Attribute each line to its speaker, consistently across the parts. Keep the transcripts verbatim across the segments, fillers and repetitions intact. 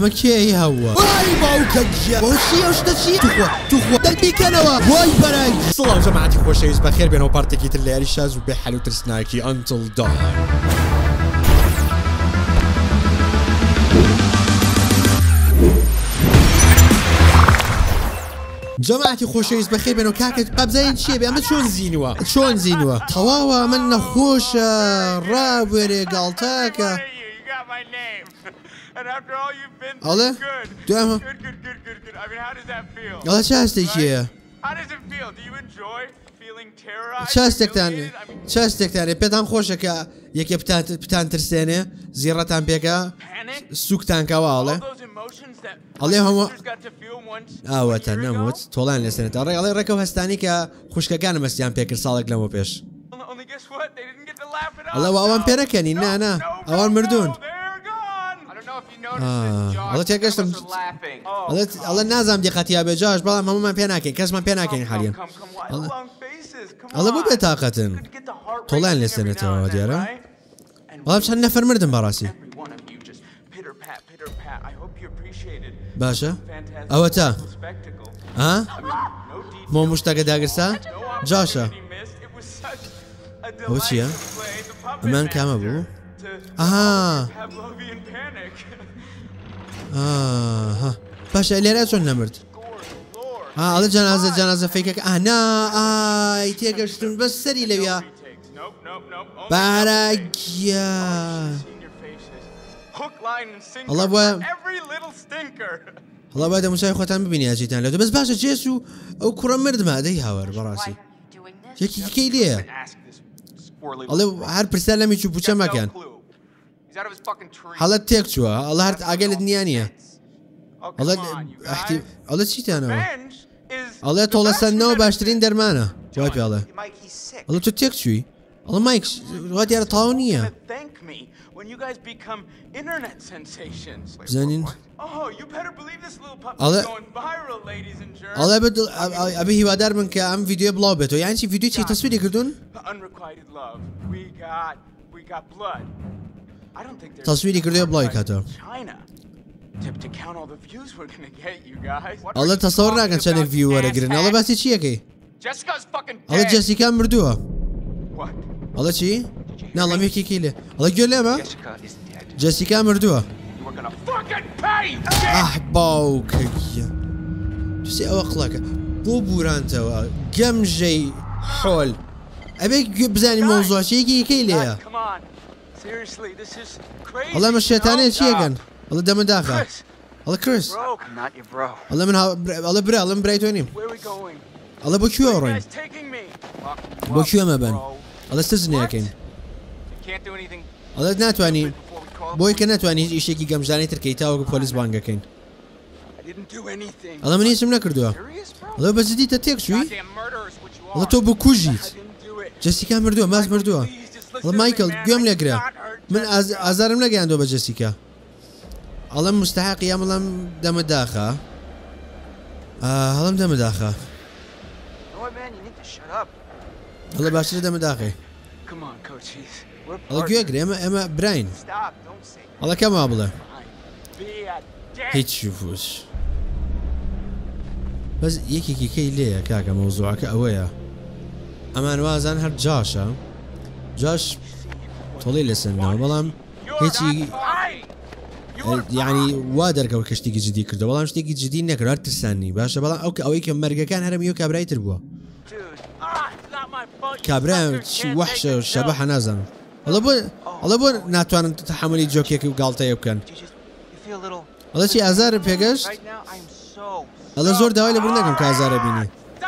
Speaker 1: ئەمە کێی هەوە وای باوکە گیە بۆ چی ئەوشتە چی توخوا توخوا دەربیکەنەوە وای بەرەی سڵاو جەماعەتی خۆشەویست بەخێر بێنەوە پارتێکی تر لە یاری شاز و بێ حەل و ترسناکی ئەنتڵ دان جەماعەتی خۆشەویست بەخێر بێنەوە کاکەت قەبزەیان چییە بێ ئەمە چۆن زینوە چۆن زینوە تەواوە من نەخۆشە ڕابوێرێ گاڵتاکە ئەڵێ دوێمە ئەڵە چ هەستێکیە چاستێکتان چاستێکتانێ پێتان خۆشە کە یەکێ پتان ترسێنێ زیڕەتان پێکە سووکتان کەواڵێ ئەڵێ هەموو ئاوەتە نەموت تۆڵان لەسێنێت ڕێ ئەڵێ ڕێکەو هەستانی کە خوشکەکان مەستیان پێکرد ساڵێک لەمە پێش ئەڵێ ئەوان پێرەکەنی نا نا ئەوان مردوون ئەڵە تێگەشتم ئەڵە نازانم دیقەتیا بێجاش بەڵام هەمومان پێ ناکەین کەسمان پێ ناکەین حالیان ئەڵە بۆ بێتاقەتن تۆڵیان لێسێنێتەوە دیارە بەڵام چەند نەفەر مردن بەڕاستی باشە ئەوە تا ها مۆ مشتەکە داگرسا جاشە ئەوە چییە ئەمان کامە بوو ئاها ئاها باشە لێرە چۆن نەمرد ئەڵە جەنازە جەنازە فەیکەکە ئانا ئای تێگەشتن بەس سەری لەویا باراگیە ئەڵە بۆە هەڵا با دەموسای خۆتان ببینی ئاجیتان لەدو بەس باشە جێس و ئەو کوڕە مردمە دەی هاوەر بەڕاستی یەکیکەی لێە ئەڵێ هەر پرسیار لەمی چوو پوچە مەکەن هەڵەت تێک چووە ئەڵە هەر ئاگەلت نییە نییە ئەڵە چیتانەوە ئەڵێ تۆڵەسەندنەوە باشترین دەرمانە وای پێڵێ ئەڵە تۆ تێک چووی ئەڵە مایک وا دیارە تاو نییە بزانین ئەڵێ ئەبێ هیوادار من کە ئەم ڤیدیۆ بڵاو بێتەوە یان چی ڤیدیۆ چی تەسویری کردوون تەسویری کردووە بڵاوی کاتەوە ئەڵە تەسەوەڕ ناکەن چەندێک ڤیو وەرەگرن ئەڵە باسی چیەکەی ئەڵە جەسیکا مردووە ئەڵە چی؟ ناڵەم یەکێکی لێ ئەڵە گوێ لێمە جەسیکا مردووە ئەح باوکەگیە دووسێ ئەوە قڵەکە بۆ بورانتەوە گەمژەی حۆل ئەبێ گوێ بزانی مۆزوعچەیەکی یەکەی لێیە ئەڵە مە شێتانەیە چیەکەن ئەڵە دەمە داخە ئەڵە کرس ئەڵە من ئەڵە برا ئەڵەم برای تۆ نیم ئەڵە بۆ کوێ ڕۆین بۆ کوێ مەبەن ئەڵە سزنەکەین ئەڵە ناتوانانی بۆی کە ناتوانانی هیچ ئیشێکی گەمژانەی ترکەی تاوەکو پۆلیس بانگەکەین ئەڵە من هیچم نەکردووە ئەڵە بەجددیتە تێک چووی ئەڵە تۆ بۆ کوژیت جەسیکا مردووە ماز مردووە ئەڵە مایکل گوێم لێگرە من ئازارم نەگەیاندۆ بە جەسیکا ئەڵەم مستحقی ئەم بەڵام دەمە داخە هەڵم دەمە داخە ئەڵە باشترە دەمە داخی ئەڵە گوێگرێ ئێمە ئێمە براین ئەڵە کەما بڵێ هیچ شوفوش بەس یەکێکی کەی لێیە کاکە مەوزوعەکە ئەوەیە ئەمان وازان هەر جاشە جاش تۆڵی لەسەرنەوە بەڵام هیچی یعنی وا دەرکەوت کە شتێکی جدی کردو بەڵام شتێکی جدی نەکرد هەر ترسانی باشە بەڵام ئەو کە ئەوەی کە مەرگەکان هەرمی و کابرای تر بووە کابرا وەحشە شەبەحە نازانم ئەڵە بۆ ناتوانن تەحملی جۆکێکی و گاڵتەیە بکەن ئەڵە چی ئازارە پێگەشت ئەڵە زۆر داوای لەبوور نەکەم کە ئازارە بینی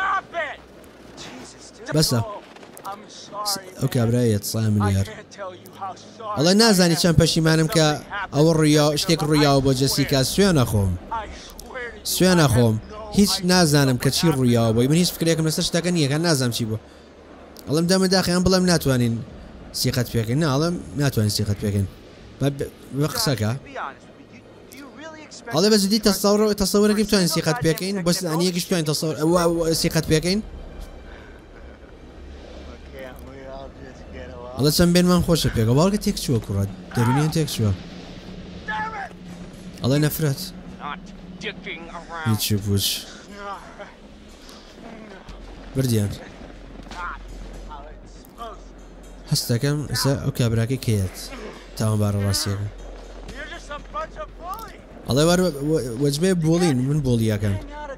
Speaker 1: بەسە ئەو کابرایەت سا ملیار ئەڵە نازانی چەند پەشیمانم کە ئەوە ڕوویا شتێک ڕوویاوە بۆ جەسیکا سوێنە خۆم سوێنە خۆم هیچ نازانم کە چی ڕوویاوە بۆی من هیچ فکرێکم لەسەر شتەکە نییە نازانم چی بوو ئەڵم دەمە داخیان بڵم ناتوانین سیقەت پێکەین ناڵم ناتوانین سیقەت پێکەین بە قسەکە ئەڵێ بەجددی تەسەوڕ تەسەوەرەکەی بتوانین سیقەت پێکەین بەس ئەنیەکیش توانین تەسەوڕ سیقەت پێکەین ئەڵە چەند بێنمان خۆشە پێکە باوکە تێک چووە کوڕات دەرونیان تێک چووە ئەڵێ نەفرەت هیچی بووش بردیان هەست دەکەم ئێستا ئەو کابراکەی کێت تاوان بارە ڕاستیەکە ئەڵێ وەجبێ بۆڵین من بۆڵیەکەم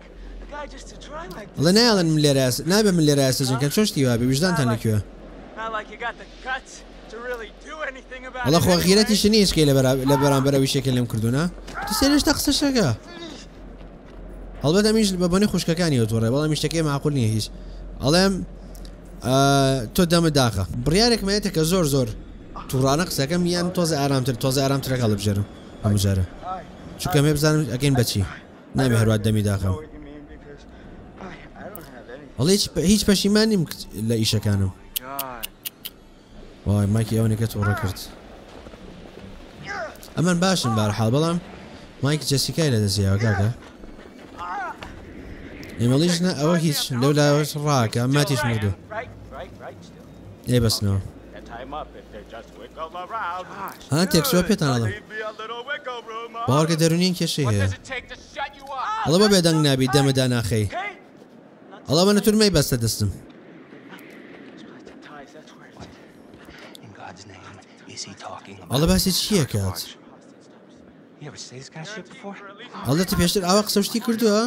Speaker 1: ئەڵێ نایڵێن من لێرە نابێ من لێرە ئاسەجنکەم چۆشتی وابێ ویژدانتان لەکوێ وڵا خۆ غیرەتی شنی هیچکەی لە بەرامبەرە ویشێکە لێم کردوونە تو سێنێشتا قسەشەکە هەڵبەت ئەمیش بە بۆنی خوشکەکانی وتوڕێ بەڵام شتەکەی معقول نییە هیچ ئەڵێم تۆ دەمە داخە بڕیارێکمەیەتە کە زۆر زۆر تووڕانە قسەکەم یان تۆزە ئارامتر تۆزە ئارامترەکە لەبژێرم هەمووجارە چونکە مێ بزانم ئەگەین بەچی نامێ هەروات دەمی داخەم هەڵ هیچ پەشیمان نیم لە ئیشەکانم وای مایکی ئەوەنێکە تۆڕە کرد ئەمان باشن بارحاڵ بەڵام مایک جەسیکای لە دەزیاوە کاکە ئێمەڵیش نە ئەوە هیچ لەو لاوەش ڕاکە ئەم ماتیش مردو ئێ بەسنەوە ها تێکسوە پێتان ئەڵم باوەڕکە دەرونین کێشەی هەیە ئەڵە بە بێدەنگ نابی دەمەدا ناخەی ئەڵە بە نەتورمەی بەستە دەستم ئەڵە باسی چییە کات ئەڵە تە پێشتر ئاوا قسەشتی کردووە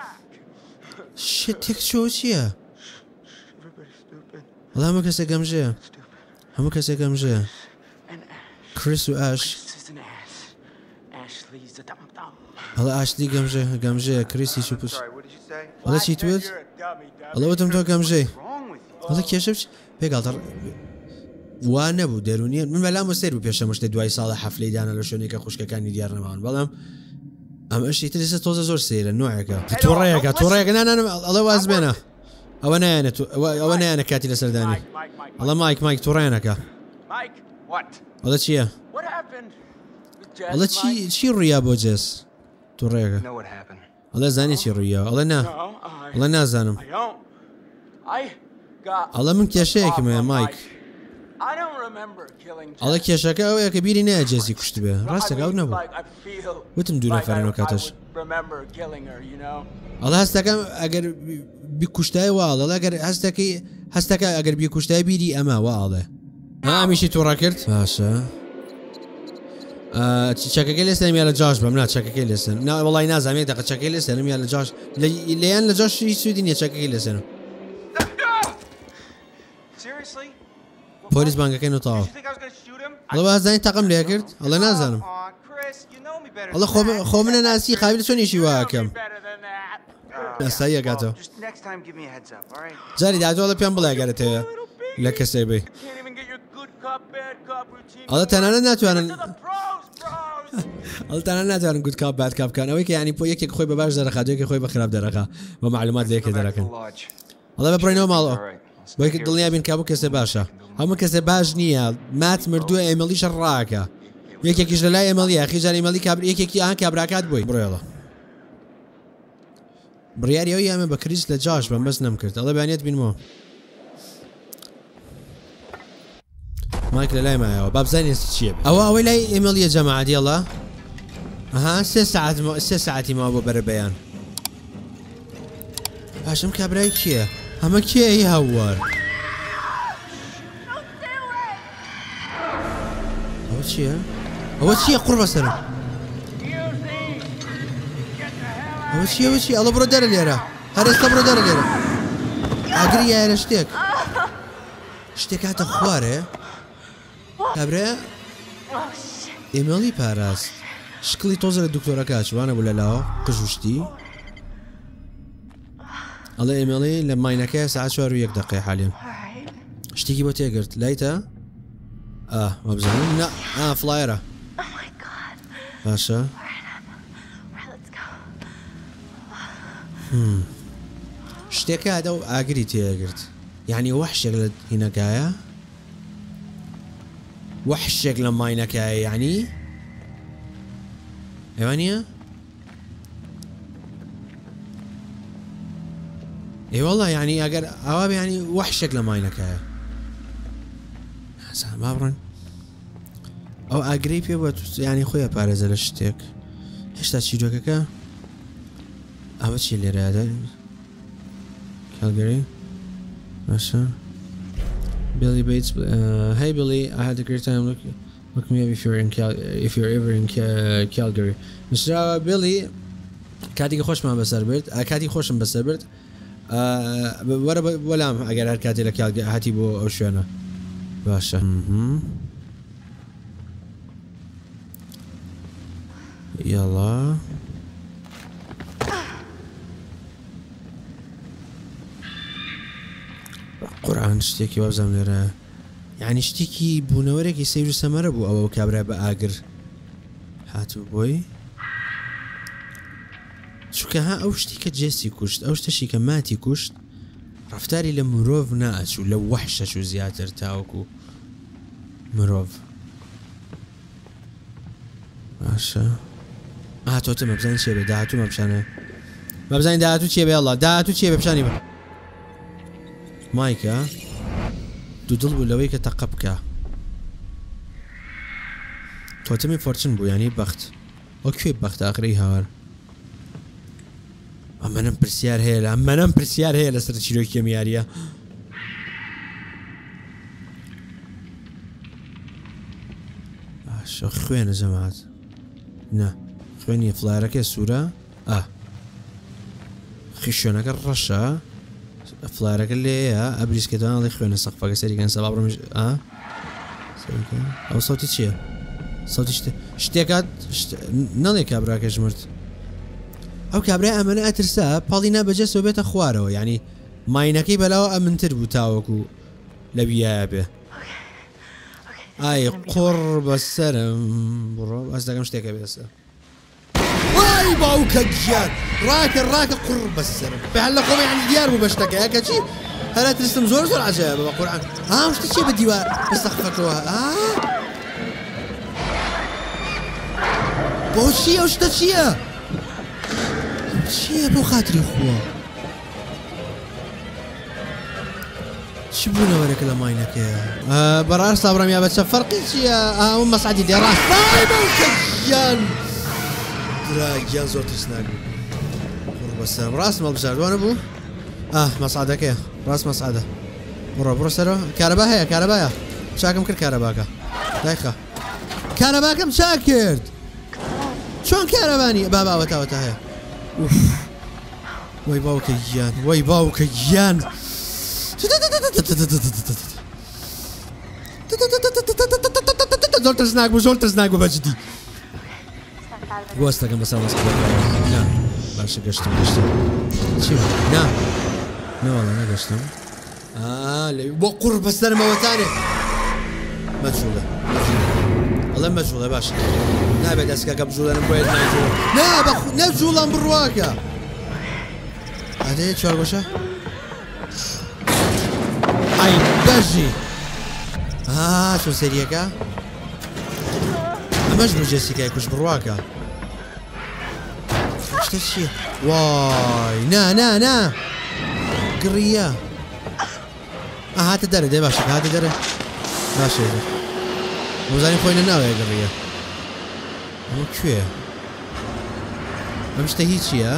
Speaker 1: شت تێکچۆ چییە ئەڵە هەموو کەسێک گەمژەیە هەموو کەسێک گەمژەیە کریس و ئاش ئەڵە ئاشلی گەمژە گەمژەیە کریسی چوپوس ئەڵە چی توێت ئەڵە وتم تۆ گەمژەی ئەڵە کێشە پێگاڵتە وا نەبوو دەرونیە من بەلام و سێر بوو پێشەمە شتێ دوای ساڵە حەفلەی دانا لە شوێنێکە خوشکەکانی دیار نەماون بەڵام ئەمە ئەشتی ترسە تۆزە زۆر سێرە نوعەکە تووڕێیەکە تووڕێیەکە نانانم ئەڵە واز بێنە ئەوە نایەنێت ئەوە نایەنە کاتی لەسەردانی ئەڵە مایک مایک تووڕێنەکە ئەڵە چییە ئەڵە چی ڕوویا بۆ جێس تووڕێەکە ئەڵە زانی چی ڕوویە ئەڵە نا ئەڵە نازانم ئەڵە من کێشەیەکمە مایک ئەڵە کێشەکە ئەوەیە کە بیری نایە جێزی کوشت بێ ڕاستەکە ئەو نەبوو وتم دوو نەفەرەوە کاتەش ئەڵە هەستەکەم ئەگەر بیکوشتای واڵە ئەگەر هەستەکەی هەستەکە ئەگەر بیکوشتای بیری ئەمە واڵێ ئامیشی تووڕە کرد باشە چەکەکەی لێستەنم یا لە جاش بەم نا چەکەکەی لێسن وڵی نازانێت دەقە چەکەی لێسەنم یا لە جاش لەیان لە جاش سوودی نییە چەکەکەی لێسەنم پۆلیس بانگەکەی نوتاوە ئەڵە بازانانی تاقم لێ کرد ئەڵە نازانم ئەڵە خۆ منە ناسی خاوی لە چۆنیشی واکەم ئەستایی ئەکاتەوە جاری دادووەڵە پێم بڵێ گەرت هەیە لە کەسێ بێ ئەڵە تەنانە ناتوانن ئەڵ تەنانە ناتوانن گوت کاپ بات کاپکان ئەوەی کە ینی پۆ یەکێک خۆی بە باش دەرەخات یەکێک خۆی بە خراپ دەرەخا بە معلومات لە یەکێ دەرەکەن ئەڵە ببڕینەوە ماڵەوە بۆی کە دڵنیا بین کابوو کەسێ باشە هەموو کەسێ باش نییە مات مردووە ئێمەلیشە ڕاکە یەکێکیش لە لای ئێمەلی یاخیجار ئێمەلی یەکێکی ئان کابراکات بووی بڕێڵە بڕیاری ئەوی ئەمە بە کریس لە جاش بەم بەس نەم کرد ئەڵە بەیانێت بینمەوە مایک لە لای مایەوە با بزانێت چییە ئەوە ئەوەی لای ئێمەلیە جەماعەتی ئەڵە ئەها سێ ساعت سێ ساعتی ماوە بۆ بەرە بەیان باشم کابرای کییە ئەمە کێی هاوار ئەوە چییە ئەوە چییە قوڕ بەسەرم ئەوە چی ئەوە چی ئەڵە بڕۆ دەرە لێرە هەر ئێستا بڕۆ دەرە لێرە ئاگری یایە لە شتێک شتێک هاتە خوارێ کابرا ئێمەڵی پاراست شکڵی تۆزە لە دکتۆرەکە چوانە بوو لەلاوە قژوشتی ئەڵێ ئێمەڵی لە ماینەکەی ساعت چوار و یەک دقیقە حالیم شتێکی بۆ تێگرت لایتە ئا وەبزانم نا ئا فڵایەرە باشە شتێکە هەدە و ئاگری تێگرت یعنی وەحشێک لە هینەکایە وەحشێک لە ماینەکایە یعنی ئێوانە ئێوەڵە یعنی ئەگەر ئەوە ینی وەحشێک لە ماینەکایە با بڕن ئەو ئاگری پێ بە ینی خۆیە پارێزە لە شتێک هێشتا چیرۆکەکە ئەوە چی لێرەدا کالگەری باشە Billy Bates uh, hey Billy I had a great time look look me up if you're in Cal if you're ever in Cal Calgary Mister Billy کاتێکی خۆشمان بەسەر برد کاتی خۆشم بەسەر برد وەرە بەلام ئەگەر هەر کاتێ لە کال هاتی بۆ ئەو شوێنە باشە یاڵا قورآن شتێکی وابزانم لێرە یعنی شتێکی بوونەوەرێکی سەیر و سەمەرە بوو ئەوە کابرا بە ئاگر هاتوو بۆی چونکە ها ئەو شتی کە جێسی کوشت ئەو شتەشی کە ماتی کوشت ڕفتاری لە مرۆڤ ناچوو لە وەحشە چوو زیاتر تاوەکو مرۆڤ باشە هاتۆتە مەبزانین چێ بێ داهاتوو مەپشانە مەبزانین داهاتوو چێ بێ ئەڵڵا داهاتوو چێ بێ پیشانی بە مایکە دوو دڵ بوو لەوەی کە تەقە بکە تۆتەمی فۆرچن بوو یانی بەخت ئەو کوێ بەخت ئاخرەی هاوار ئەمەنم پرسیار هەیە لە ئەمەنم پرسیار هەیە لەسەر چیرۆکی کەمیاریە باشە خوێنە جەماعەت نا خوێنی فلایەرەکە سوورە ئا خی شوێنەکە ڕەشە فلایەرەکە لێیە ئەبریسکەدانڵی خوێنە سەقفەکە سەریکەن سەبا بڕۆمیش ئا ئەو سەوتی چییە؟ سەوتی شتێکات نەڵێ کابراکەش مرد ئەو کابرای ئەمەنە ئەترسا پاڵی نابەجێ سۆ بێتە خوارەوە یعنی ماینەکەی بەلاوە ئەمنتر بوو تاوەکو لە بیایە بێ ئای قڕ بەسەرم بڕۆ ئەس دەگەم شتێکە بێسە وای باوکە گیان ڕاکە ڕاکە قڕ بەسەرم بەهەل لە خۆمە یعنی دیار بوو بە شتەکەیە کەچی هەرە ترستم زۆر زۆر عەجایبە بە قورئان ئا شتە چیە بە دیوار بە سەقفەکەوە ئا بۆ چییە ئەو شتە چییە؟ چییە بۆ خاتری خوا چی بوونەوەرێکە لە ماینەکەیە بەڕاست سابڕەمیا بە چە فەرقی چییە ئەو مەسعەدی دێ ڕاست وای باوکە گیان درا گیان زۆر ترسناک بوو قڕ بەسەرم ڕاست مەڵبژاردوانە بوو ئا مەسعەدەکەیە ڕاست مەسعەدە بڕۆ بڕۆ سەرەوە کارەبا هەیە کارەبایە چاکم کرد کارەباکە دایخە کارەباکەم چاک کرد چۆن کارەبانی با باوەتاوەتە هەیە وای باوکە گیان وای باوکە گیان زۆر ترسناک بوو زۆر ترسناک بوو بەجددی وەستەکەم بەسەر نا باشە گەشتم گەشتم چی نا نەوەڵە نەگەشتم بۆ قڕ بەسەرمەوەتانێ مەجوولە ئەڵێ مەجوولە باشە نابێت دەستکەکە بجوولەنم بۆیە ناجوولە نا نەجوولەم بڕواکە ئەدەیە چوارگۆشە ئای بەژی ها چۆن سەریەکە ئەمەش بوو جێسیکای کوش بڕواکە شتە چییە وای نا نا نا گڕیە ئا هاتە دەرە دێ باشە هاتە دەرە باشە وەزانی خۆی نەناوەیە گڕیە ئەمە کوێ ئەم شتە هیچیە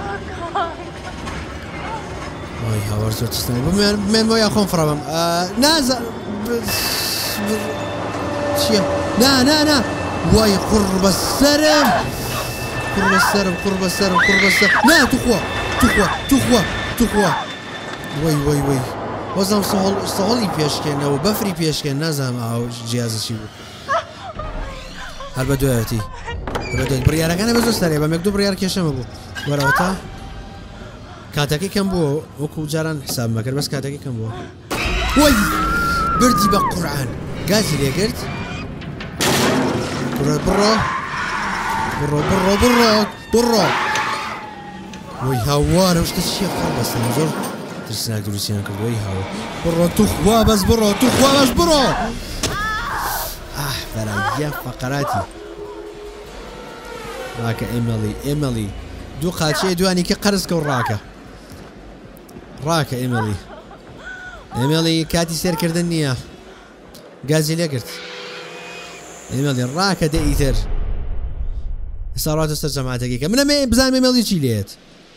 Speaker 1: وای هاوار زۆر تستنی بمێن بۆ یا خۆم فڕابم نازە چییە نا نا نا وای قڕ بەسەرم قڕ بەسەرم قڕ بەسەرم قڕ بەسەر نا توخوا توخوا توخوا توخوا وای وای وای وەزام سەهۆڵی پێشکێنەوە بەفری پێشکێن نازانم ئاو جیازە چی بوو هەر بە دوایەتی بڕیارەکانە بە زۆر سەرێ بە مێک دوو بڕیار کێشەمە بوو وەرەوەتا کاتەکەی کەم بووە وەکو جاران حساب مەکرد بەس کاتەکەی کەم بووە وای بردی بە قورئان گازی لێگرت بڕۆ بڕۆ بڕۆ بڕۆ بڕۆ بڕۆ وای هاوارە شتە چییە خۆ بەستەنە زۆر ترسناک دروستیان کرد وای هاوە بڕۆ توخوا بەس بڕۆ توخوا بەس بڕۆ ئاه بەراگیان فەقەراتی ڕاکە ئێمەڵی ئێمەڵی دوو قاچەیە دوانی کە قەرزکە و ڕاکە ڕاکە ئێمەڵی ئێمەڵی کاتی سێرکردن نییە گازی لێگرت ئێمەڵی ڕاکە دە ئیتر ساڕاتە سەر جەماعەتێکەکە منە مێ بزانمێ مێڵی چی لێت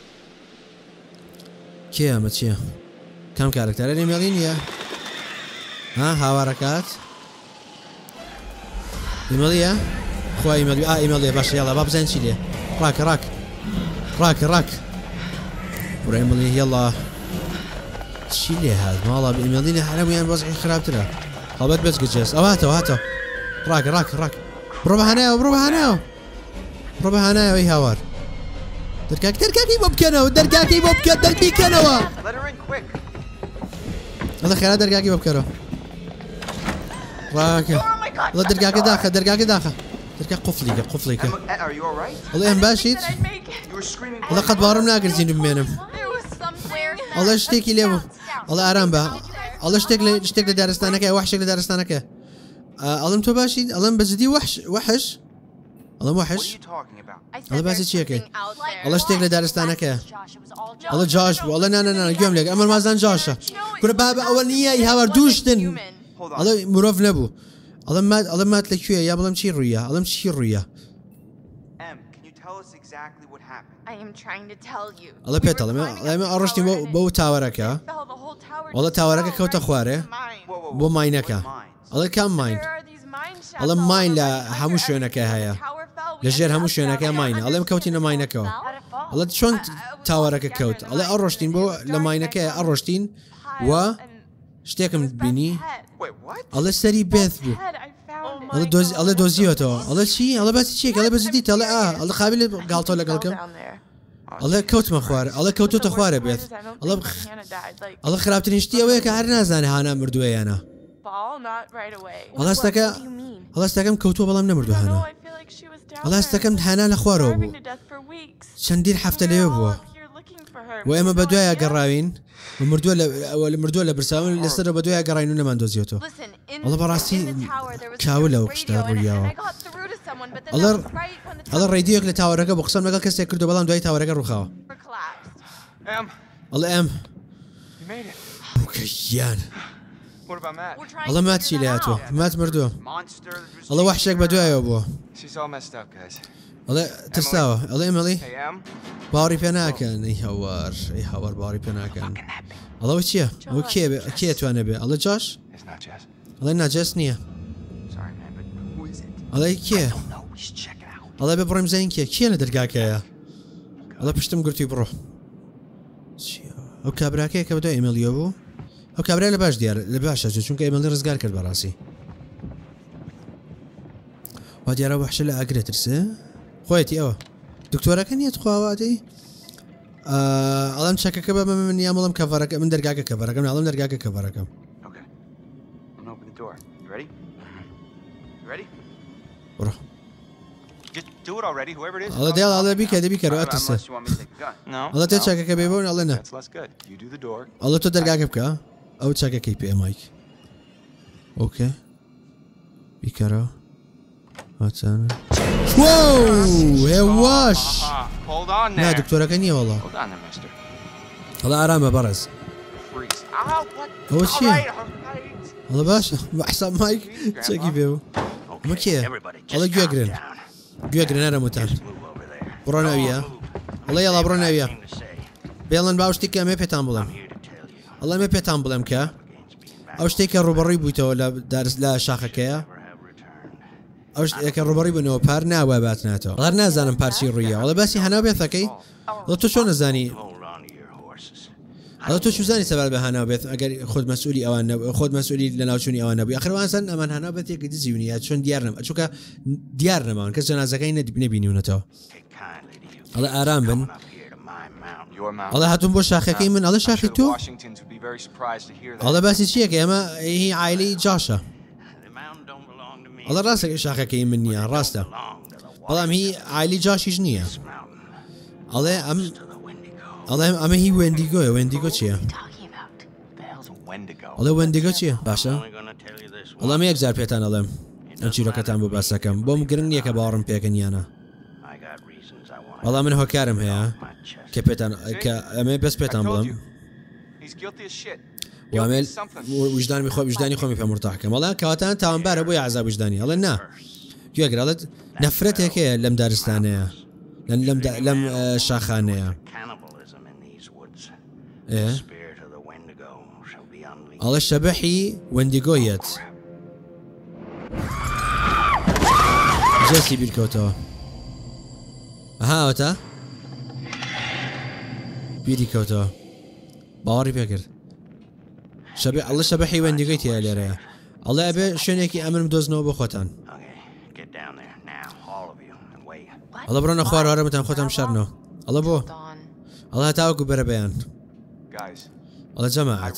Speaker 1: کێ ئەمە چییە کام کارکتەرە مێڵی نییە ها هاوارەکات ئیمەڵیە خوا ئیمەڵی ئا ئیمەڵێ باشە یاڵا با بزانین چی لێ ڕاکە ڕاک ڕاکە ڕاک بڕێ ئیمەڵی یاڵا چی لێ هات ماڵا ئیمەڵی لێ هەرەمویان وەزعی خراپترە هەڵبەت بێت گجێس ئەوە هاتەوە هاتەوە ڕاکە ڕاکە ڕاک بڕۆ بە هەنایەوە بڕۆ بە هەنایەوە بڕۆ بە هەنایەوەی هاوار دەرکاک دەرکاکی بۆ بکەنەوە دەرگاکەی بۆ بکە دەربیکەنەوە هەڵە خێرا دەرگاکی بۆ بکەرەوە ڕاکە هەڵە دەرگاکە داخە دەرگاکە داخە دەرگا قوفڵیکە قوفڵیکە هەڵە ئەم باشیت هەڵە قەت باڕم ناگرزین بمێنم هەڵە شتێکی لێ بوو هەڵە ئارام بە هەڵە شتێک لە شتێک لە دارستانەکە وەحشێک لە دارستانەکە ئەڵم تۆ باشیت ئەڵم بەجددی وەحش وەحش ئەڵم وەحش ئەڵە باسی چیەکەی ئەڵە شتێک لە دارستانەکە ئەڵە جاش بوو ئەڵە نانە نانە گوێم لێک ئەمە مازان جاشە کورە بابە ئەوە نییە هاوار دووشتن ئەڵە مرۆڤ نەبوو ئەڵم مات ئەڵە مات لەکوێ یا بڵم چی ڕوویە ئەڵم چی ڕوویە ئەڵە پێت ئەڵێمە ئەڵێمە ئەڕۆشتین بۆ تاوەرەکە ئەڵە تاوەرەکە کەوتە خوارێ بۆ ماینەکە ئەڵە کام ماین ئەڵە ماین لە هەموو شوێنەکە هەیە لەژێر هەموو شوێنەکە ماینە ئەڵێم کەوتینە ماینەکەەوە ئەڵە چۆن تاوەرەکە کەوت ئەڵێ ئەڕۆشتین بۆ لە ماینەکە ئەڕۆشتین و شتێکم بینی ئەڵێ سەری بێت بوو ئەڵێ دۆزیوەتەوە ئەڵە چی ئەڵە باسی چیەک ئەڵە بەزدیت ئەڵێ ئا ئەڵە قابل گاڵتۆ لەگەڵکەم ئەڵێ کەوتمە خوارە ئەڵە کەوتۆتە خوارە بێت ئەڵە خراپترین شتی ئەوەیە کە هەر نازانێ هانا مردووەیانە هەڵاستەکە هەڵاستەکەم کەوتووە بەڵام نەمردو هانا هەڵاستەکەم هانا لە خوارەوە بوو چەندین هەفتە لێوە بووە و ئێمە بە دوایە گەڕاوین مردووە لە مردووە لە برساون لەسەر بە دوایە گەڕین و نەمان دۆزیێتەوە ئەڵە بەڕاستی کاوە لەو قشتە ڕوویاوە ئەڵە ڕێدیۆک لە تاوەرەکە بۆ قسەم لەگەڵ کەسێک کردو بەڵام دوای تاوەرەکە ڕووخاوە ئەڵە ئەم بووکەیان ئەڵە مات چی لاتوە مات مردووە ئەڵە وەحشێک بە دوایەوە بووە ئەڵێ ترساوە ئەڵێ مەڵی باوەڕی پێ ناکەن ئەی هەوار ئەی هاوار باوەڕی پێ ناکەن ئەڵەوە چییە ئەوە کێ کێ توانە بێ ئەڵە جاش ئەڵێ ناجەست نییە ئەڵێ کێ ئەڵێ بێ بڕێم زەین کێ کێ لە دەرگاکەیە ئەڵە پشتم گرتی بڕۆ ئەو کابراکەیە کە بەدوای ئیمەلیۆ بوو ئەو کابرای لە باش دیار لە باشە چونکە ئیمەلی ڕزگار کرد بەڕاستی وا دیارە وەحشە لە ئاگرێ ترسێ خۆیەتی ئەوە دکتۆرەکە نییە خواواتی ئەڵام چەکەکە بە من یا مڵم کەڤەرەکە من دەرگاکە کەڤەرەکەم ناڵم دەرگاکە کەڤەرەکەم ئەڵە دێڵ ئەڵێ بیکە دەبی کەرەوە ترسە ئەڵە تێ چاکەکە بێ بۆن ئەڵێ نە ئەڵە تۆ دەرگاکە بکە ئەو چاکەکەی پێ مایک ئۆکێ بیکەرەوە هاتانە هێواش نا دکتۆرەکە نییە وەڵا هەڵە ئارامە بەڕێز ئەوە چییە هەڵە باشە بەحساب مایک چەکی پێ بوو ئەمە کێیە هەڵە گوێگرن گوێگرن نەرەموتان بڕۆ ناویە هەڵە یاڵا بڕۆ ناویە بێڵەن باوشتی کە ئەمێ پێتان بڵێم هەڵە ئەمێ پێتان بڵێم کە ئەو شتێکە ڕوبەڕووی بوویتەوە لە دارس لە شاخەکەیە ئەو شتێکە ڕوبەڕووی بنەوە پار ناوە باتناتەوە هەر نازانم پارچی ڕوویە وەڵە باسی هەنا بێتەکەی وەڵە تۆ چۆن نەزانی هەڵە تۆ چوزانی سەبار بە هەنا بێت ئەگەر خۆت مەسئولی ئەوان خۆت مەسئولی لە ناوچوونی ئەوان نەبووی ئەخروانسان ئەمان هەنا بێت یەک دزیونی چۆن دیار نەما چونکە دیار نەماون کەس جەنازەکەی نەبینیونەتەوە هەڵە ئارام بن ئەڵە هاتوون بۆ شاخەکەی من ئەڵە شاخی تۆ ئەڵە باسی چیەکە ئەمە هی عایلەی جاشە ئەڵە ڕاستەکە شاخەکەی من نییە ڕاستە بەڵام هی عایلی جاشیش نییە ئەڵێ ئەم ئەڵێ ئەمە هی وێندیگۆیە وێندیگۆ چییە ئەڵێ وێندیگۆ چییە باشە ئەڵام یەک جار پێتان ئەڵێم ئەم چیرۆکەتان بۆ باسەکەم بۆم گرنگ نییە کە باوەڕم پێکەنیانە بەڵام من هۆکارم هەیە کە پێتان کە ئەمێ بەس پێتان بڵم وامێل وجدانی خۆ وجدانی خۆمی پێم مرتاحکەم وەڵا کەواتان تاوانبارە بۆی عەزاب وجدانی ئەڵێ نا گوێگرڵت نەفرەتێکەیە لەم دارستانەیە لەم شاخانەیە ئەڵە شەبەحی وەندیگۆیەت جێسی بیرکەوتەوە ئەهاوەتە بیری کەوتەوە باوەڕی پێکرد شەبێ ئەڵە شەبەحی وەندیگۆی تیا لێرەیە ئەڵێ ئەبێ شوێنێکی ئەمن بدۆزنەوە بۆ خۆتان ئەڵە بڕۆنە خوارەوەرەمەتان خۆتان شەرنەوە ئەڵە بۆ ئەڵە هەتاوەکو بەرە بەیان ئەڵە جەماعەت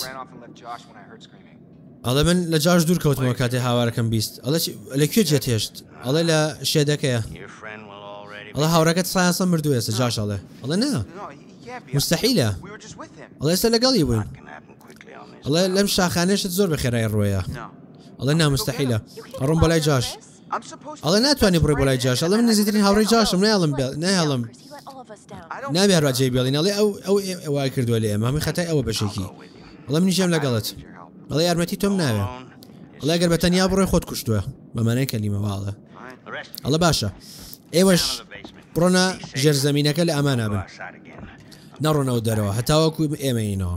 Speaker 1: ئەڵە من لە جاش دوور کەوتمەوە کاتێ هاوارەکەم بیست ئەڵە لەکوێ جێت هێشت ئەڵێ لە شێدەکەیە ئەڵە هاوڕەکەت سایاسە مردووە ئێستا جاش ئەڵێ ئەڵێ نا مستحیلە ئەڵێ ئێستا لەگەڵی بووین ئەڵێ لەم شاخانێشت زۆر بە خێرای ڕۆیە ئەڵێ نا مستحیلە ئەڕۆم بەلای جاش ئەڵێ ناتوانانی بڕۆی بۆلای جاش ئەڵێ من نزیکترین هاوڕێی جاشم نایڵم نایڵم نابێ هەروە بێڵین ئەڵێ ئەو ئەو ئەوای کردووە لێ ئێمە هەمووی خەتای ئەوە بەشێکی ئەڵێ منیژێم لەگەڵت ئەڵێ یارمەتی تۆم ناوێ ئەڵێ گەر بە تەنیا بڕۆی خۆت کوشتووە بەمانەی کەلیمەواڵە ئەڵە باشە ئێوەش بڕۆنە ژێرزەمینەکە لە ئەمان نابن نەڕۆنەوە دەرەوە هەتاوەکو ئێمەینەوە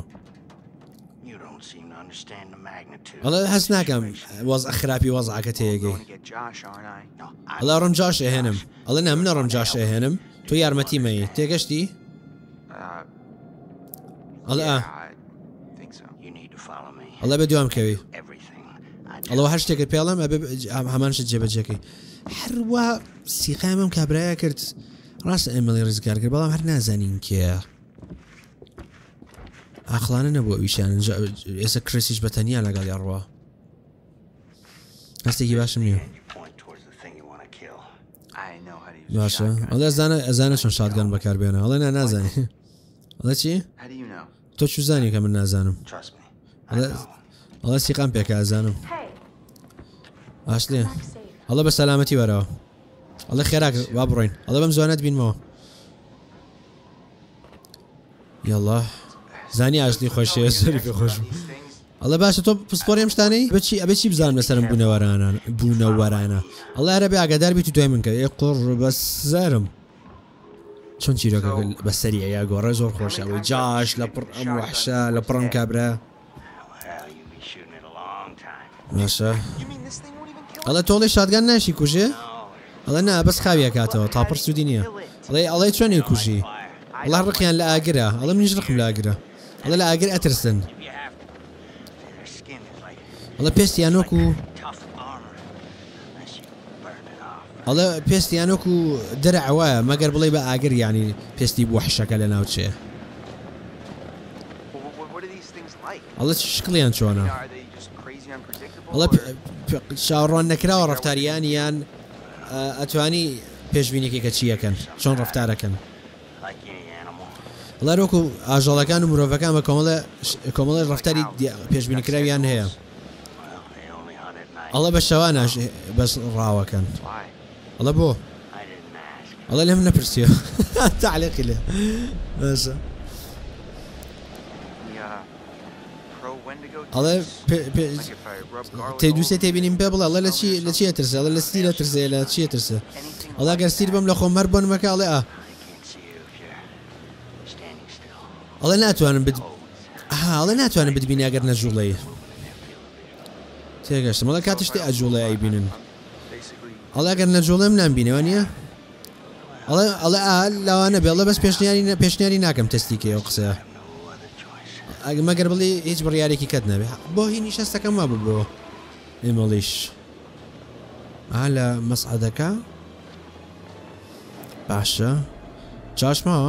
Speaker 1: ئەڵێ هەست ناکەم وەزع خراپی وەزعەکە تێگەی ئەڵێ ڕۆم جاش ئەهێنم ئەڵێ نا منە ڕۆم جاش ئەهێنم تۆ یارمەتی مەیە تێگەشتی ئەڵێ ئەڵێ بە دوام کەوی ئەڵەوە هەر شتێکت پێڵم هەمانشت جێبەجێەکەی هەروە سیقامم کابراایە کرد ڕاستە ئەمەڵی ڕزگار کرد بەڵام هەر نازانین کێ ئاخڵانە نەبووە ویشیان ئێستا کرسیش بە تەنیا لەگەڵ ڕوا هەستێکی باشم نییە باشە ئەڵێ ئەزانە ئەزانە چۆن شادگان بەکاربێنە ئەڵێ نا نازانی ئەڵێ چی تۆ چ زانی کە من نازانم ئەڵێ سیقام پێکە ئازانم ئاشلێ ئەڵێ بە سەلامەتی وەرەوە ئەڵێ خێراک وا بڕۆین ئەڵێ بەم زوانەت بینمەوە یاڵڵا زانی ئاشتی خۆشیە زۆری پێ خۆش ئەڵێ باشە تۆ پسپۆڕیم شتانەی بچی ئەبێ چی بزانم لەسەرم بوونەوەرانە بوونەوەرانە ئەڵێ هەرە بێ ئاگادار بیت و دوای من کە ئێ قڕ بەسەرم چۆن چیرۆکە بەسەری ئەیا گۆڕە زۆر خۆشە ئەوەی جاش لە پڕ ئەم وەحشە لە پڕم کابرا باشە ئەڵێ تۆڵی شادگان ناشی کوژێ ئەڵێ نا بەس خاویە کاتەوە تاپڕ سوودی نییە ئەڵێ ئەڵێ چۆنی کوژی ئەڵە ڕقیان لە ئاگرە ئەڵێ منیش ڕقم لە ئاگرە ئەڵێ لە ئاگر ئەترسن ئەڵێ پێستیانۆک و ئەڵێ پێستیانۆک و دەرە وایە مەگەر بڵێ بە ئاگر یانی پێستی بوو حشەکە لە ناوچێ ئەڵێ شکڵیان چۆنە ئەڵێ چاوەڕوان نەکراوە ڕەفتاریان یان ئەتوانی پێشبینێکی کە چیەکەن چۆن ڕەفتارەکەن ئەڵەرۆکو ئاژەڵەکان و مرۆڤەکان بە کۆمەڵی ڕەفتاری پێشبینیکراویان هەیە ئەڵە بە شەوانە بەس ڕاوەکەن ئەڵە بۆ ئەڵە لێم نەپرسیە تعلیقی لێ باشە ئەڵێ تێدووسێ تێبینیم پێ بڵێ ئەڵە لە چی لە چیە ترسە ئەڵە لە ستی لە ترسێ لە چیە ترسە ئەڵا گەر سیر بم لە خۆم هەر بۆن مەکە ئەڵێ ئا ئەڵێ ناتوانم بد ئەڵێ ناتوانم بتبینی ئەگەر نەجوڵەیە تێگەشتم ئەڵێ کاتیش تێ ئەجوڵەیە ئەیبینن ئەڵێ ئەگەر نەجوڵێم نامبینەوە نییە ئەڵێ ئەڵێ ئا لاوانە بێ ئەڵێ بەس پێشنیاری پێشنیاری ناکەم تەستیکە ئەو قسەیە مەگەر بڵی هیچ بڕیارێکی کەت نەبێ بۆ هی نیشەستەکەم ما بوو ئێمەڵیش ئا لە مەسعەدەکە باشە چاشماوە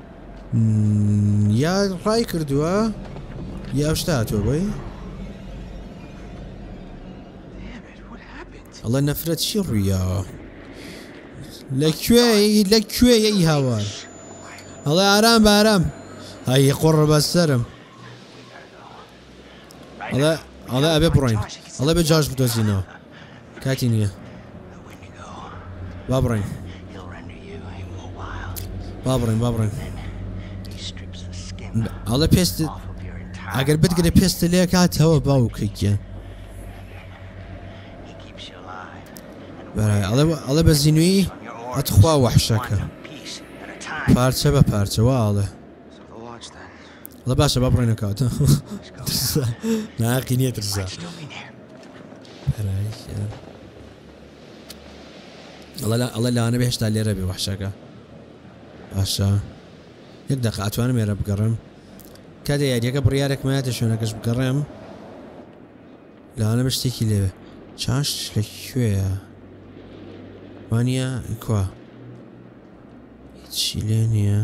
Speaker 1: یا ڕای کردووە یا شتا هاتووە بۆی ئەڵە نەفرەت چی ڕوویاوە لەکوێ لەکوێ یەی هاوار ئەڵێ ئارام بارام هەی قڕ بەسەرم ئەڵێ ئەڵێ ئەبێ بڕۆین ئەڵێ بێ جاش بدۆزینەوە کاتی نییە با بڕۆین با بڕۆین با بڕۆین ئەڵێ پێست ئەگەر بتگرێ پێستە لێ کاتەوە باوکەیە بەرای ئەڵێ بە زینوی ئەتخوا وەحشەکە پارچە بە پارچەوە ئاڵێ ئەڵێ باشە با بڕێنە کاتە ناقی نییە ترسا ئەڵێ لاوانە بێ هێشتا لێرە بێ وەحشەکە باشە یەک دەقە ئەتوانم ێرە بگەڕم کاتێ یاریەکە بڕیارێکمایەتە شوێنەکەش بگەڕێم لاوانە بە شتێکی لێوێ چاش لەکوێیە وانە کوا هیچی لێ نییە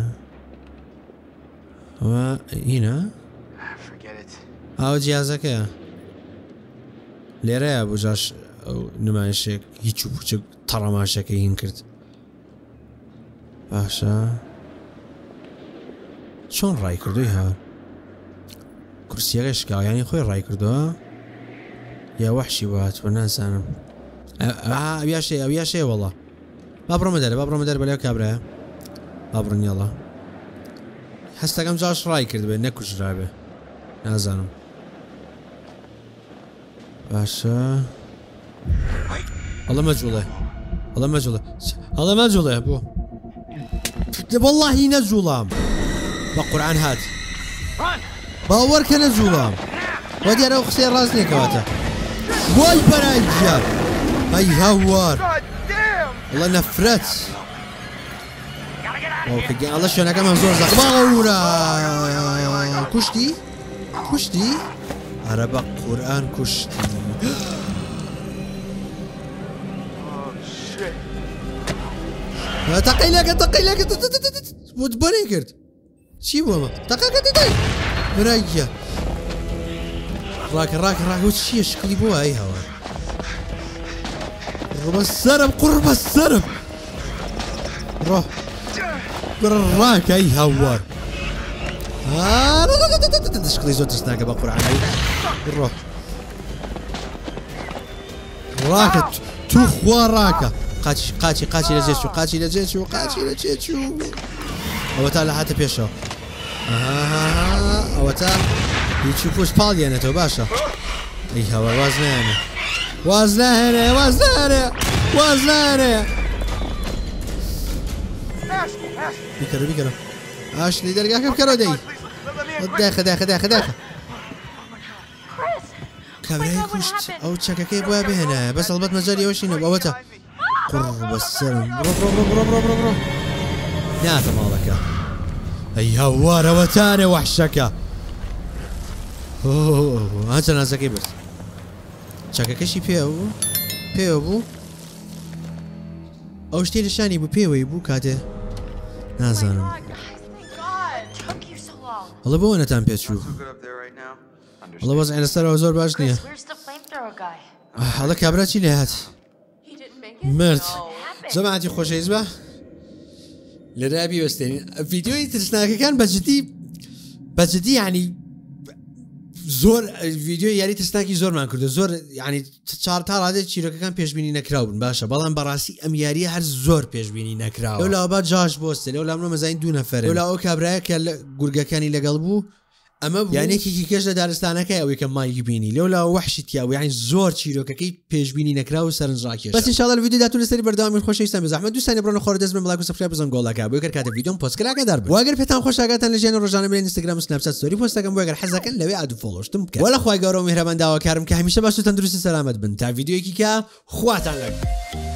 Speaker 1: ئەوە هینە ئاوە جیازەکەیە لێرەیە بۆ جاش ئەو نمایشێک هیچ و پوچە تەڕەماشەکە هین کرد باشە چۆن ڕای کردووی ها کورسیەکە شکاویانی خۆی ڕای کردووە یا وەحشی وهاتوە نازانم ئەویا شێ ئەویا شێ وەڵا با بڕۆمە دەرە با بڕۆمە دەر بەلێو کابرایە با بڕنیەڵە هەستەکەم جاش ڕای کرد بێ نەکوژرا بێ نازانم باشە ئەڵە مەجوڵێ ئەڵە مەجوڵێ ئەڵە مەجوڵێ بۆ واللهی نەجوڵام بە قورعان هات باوەڕکە نەجوڵام وە دیارە ئەو قسەی ڕاست نێکەواتە وای بەرای گیان ئەی هاوار ئەڵە نەفرەت ئەڵە شوێنەکەم ئەم زۆر زەق باوەڕە کوشتی کوشتی ئەرە بە قورعان کوشتی تەقەی لەکە تەقەی لەکە بۆت بەرێ کرد چی بووەمە تەقەکە دەدەی برایە ڕاکە ڕاکە ڕاکە چییە شکلی بووە ئەی هەوە ڕبە سەرم قوربە سەرم ڕۆ بڕە ڕاکە ئەی هاوار شکلی زۆر ترسناکە بە قورعانەی ڕۆ ڕاکە تو خوا ڕاکە قاچی قاچی قاچی لە جێچوو قاچی لە جێچوو قاچی لە جێچوو ئەوە تا لە هاتە پێشەوە ئەوە تا هیچی پۆش پاڵیانێتەوە باشە ئەی هەوە واز نایانێ واز ناهێنێ واز ناهێنێ واز ناهێنێ بیکەرە بیکەرە ئاشلی دەرگاکە بکەرەوە دەی داخە داخە داخە داخە کابرای کوشت ئەو چەکەکەی بۆە بهێنایە بەس ئەڵبەت مەجاری ئەوەشی نەبوو ئەوەتە قڕبە سەرم بڕۆ بڕۆ بڕۆ بڕۆ بڕۆ بڕۆ ناتە ماڵەکە ئەی هەوارەوەتانێ وەحشەکە هەچە نازەکەی برد چاکەکەشی پێوە بوو پێوە بوو ئەو شتێ لەشانی بوو پێوەی بوو کاتێ نازانم هەڵە بۆ نەتان پێچوو هەڵە بەس ئەنەستەرەوە زۆر باش نییە هەڵە کابرا چی لێ هات مرد جەماعەتی خۆشەویست بە لەرا بیوەستێنین ڤیدیۆی ترسناکەکان بەجددی بەجددی یعنی زۆر ڤیدیۆی یاری ترسناکی زۆرمان کردو زۆر یعنی چار تا ڕادێک چیرۆکەکان پێشبینی نەکراو بن باشە بەڵام بەڕاستی ئەم یاریە هەر زۆر پێشبینی نەکراوە لەو لاوە جاش بۆستێ لەو لامنۆ مەزین دوو نەفەرە لەو لاوە کابرایە کە گورگەکانی لەگەڵ بوو ئەمە یانێکێکی کەش لە دارستانەکەی ئەوەی کە مایک بینی لەو لاوە وەحشی تیاوە یعنی زۆر چیرۆکەکەی پێشبینی نەکراو و سەرنجڕاکێشە بەس ئینشاڵڵا لە ڤیدیۆدا لەسەری بەردەوامی خۆشەویستان بە زەحمەت دووستانی بڕۆنە خۆر دەست بن بڵاک و سەبسکرایب بزن گۆڵەکە بۆ کاتە ڤیدیۆم پۆستکراکە دەربن واگەر پێتان خۆش ئاگاتان لە ژیانی ڕۆژانە بێن ئینستاگرام و سناپچات ستۆری پۆستەکەم بۆ ئەگەر حەزەکەن لەوێ ئاد و فۆڵۆشتم بکەن وەلا خوای گەورە و میهرەبان داواکارم کە هەمیشە باش و تەندروستی سەلامەت بن تا ڤیدیۆیەکی کە خواتان لەگەڵ